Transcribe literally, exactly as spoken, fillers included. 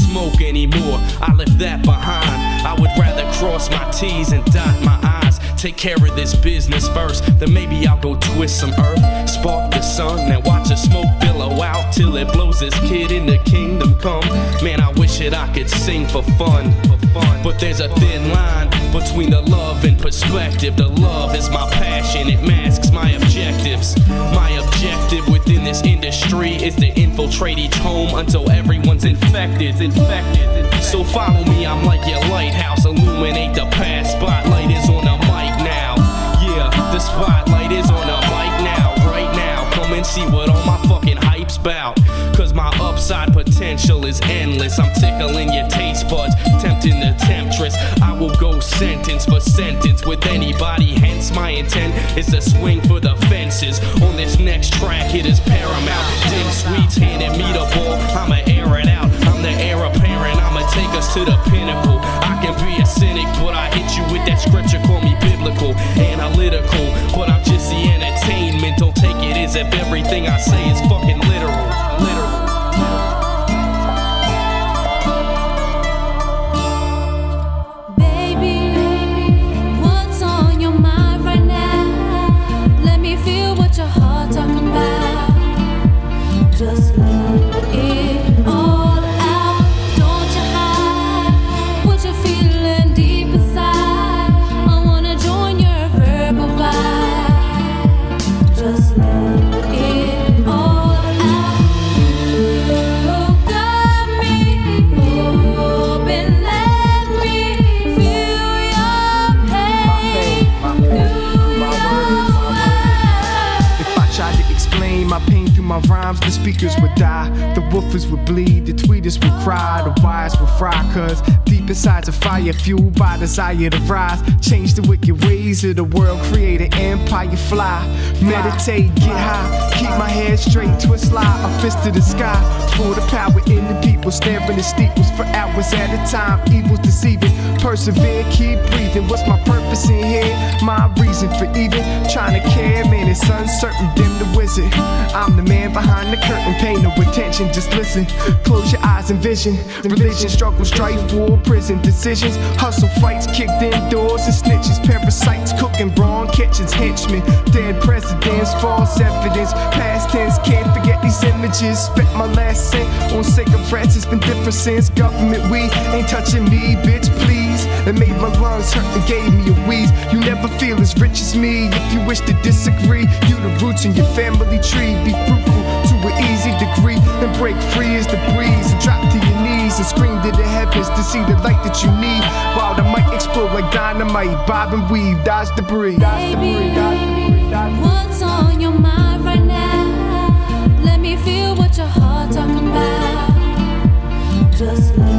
smoke anymore, I left that behind. I would rather cross my T's and dot my I's. Take care of this business first, then maybe I'll go twist some earth, spark the sun, and watch the smoke billow out till it blows this kid in the kingdom come. Man, I wish that I could sing for fun, for fun. But there's a thin line between the love and perspective. The love is my passion, it masks my objectives. My objective within this industry is to infiltrate each home until everyone's infected, infected. So follow me, I'm like your lighthouse, illuminate the past. Spotlight is on the mic now. Yeah, the spotlight is on the mic now, right now. Come and see what all my fucking hype's bout. Cause my upside potential is endless. I'm tickling your taste buds, tempting the temptress. I will go sentence for sentence with anybody, hence my intent is to swing for the fences. On this next track it is paramount. Dim Sweets handing me the ball, I'ma air it out. I'm the heir apparent, I'ma take us to the pinnacle. I can be a cynic, but I hit you with that scripture, call me biblical, analytical, but I'm just the entertainment. Don't take it as if everything I say is fucking literal, literal. Just let it all out. Don't you hide what you're feeling deep inside. I wanna join your verbal vibe. Just let it all out. Look at me, open, let me feel your pain. Through your eyes. If I tried to explain my pain through my rhymes, the speakers would die, the woofers would bleed, the tweeters would cry, the wires would fry. Cause deep inside's a fire fueled by desire to rise. Change the wicked ways of the world, create an empire, fly. Meditate, get high, keep my head straight, twist lie, a fist to the sky. For the power in the people, staring at steeples for hours at a time. Evil's deceiving, persevere, keep breathing. What's my purpose in here? My reason for even trying to care, man, it's uncertain, dim the wizard. I'm the man behind the curtain, pay no attention, just listen. Close your eyes and vision. Religion, struggle, strife, war, prison, decisions, hustle, fights, kicked indoors and snitches, parasites, cooking wrong kitchens, henchmen, dead presidents, false evidence, past tense, can't forget these images. Spent my last cent on cigarettes, it's been different since government weed ain't touching me, bitch, please. It made my lungs hurt and gave me a wheeze. You never feel as rich as me. If you wish to disagree, you the roots in your family tree. Be fruitful to an easy degree and break free as the breeze and drop to your knees and scream to the heavens to see the light that you need. While the mic explode like dynamite, bob and weave, dodge debris. Baby, what's on your mind right now? Let me feel what your heart talking about. Just let